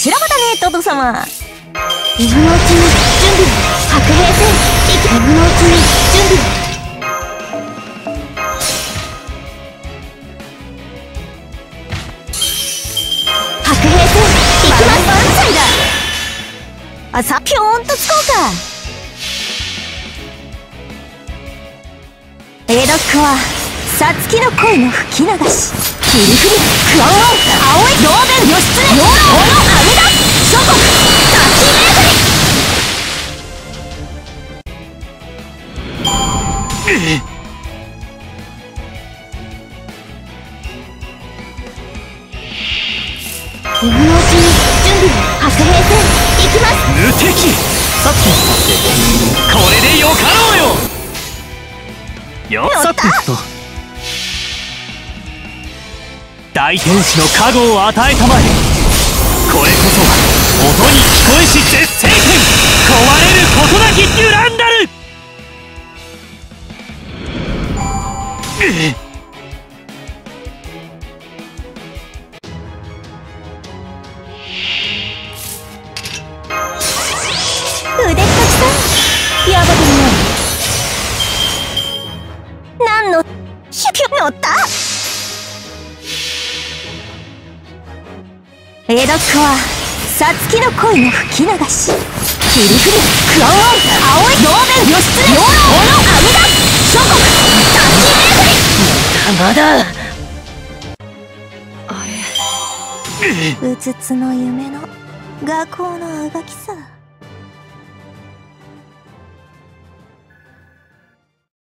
ちらまたね、トド様。 今のうちに準備を。白兵戦今のうちに準備を。白兵戦行きます。 万歳だ。あ、さ、ぴょーんとつこうか。エドックはサツキの声の吹き流し、切り振りクワンワン青い同弁義経養老小野阿弥陀諸国立ち巡り。 今のうちに準備を。白兵戦行きます。 無敵。さてこれでよかろうよ。よさてと大天使の加護を与えたまえ。これこそは音に聞こえし絶世剣、壊れることなきデュランダル。 腕っかちさん、やばくない。何のヒュキュ乗った。エドックはサツキの声の吹き流し、切り振りクワンワン青い同弁義経養老小野阿弥陀諸国立ち巡り。まだうつつの夢の画工のあがきさ。